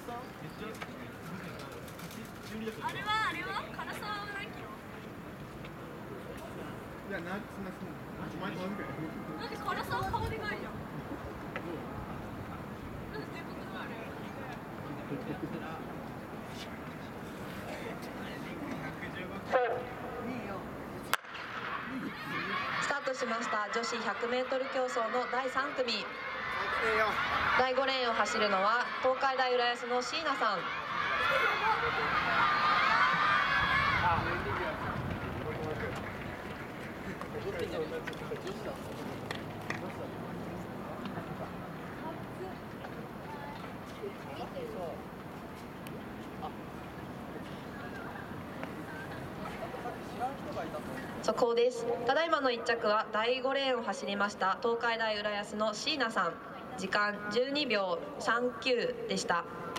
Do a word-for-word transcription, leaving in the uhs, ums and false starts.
あれはあれは辛さは何キロ？ いや、な、そんなそんな。お前と同じくらい。 だって辛さは顔でかいじゃん。なんででかくなる？ スタートしました女子 ひゃくメートル 競争のだいさん組。だいごレーンを走るのは東海大浦安の椎名さん。速報です。ただいまのいっ着はだいごレーンを走りました東海大浦安の椎名さん。時間じゅうにびょうさんきゅうでした。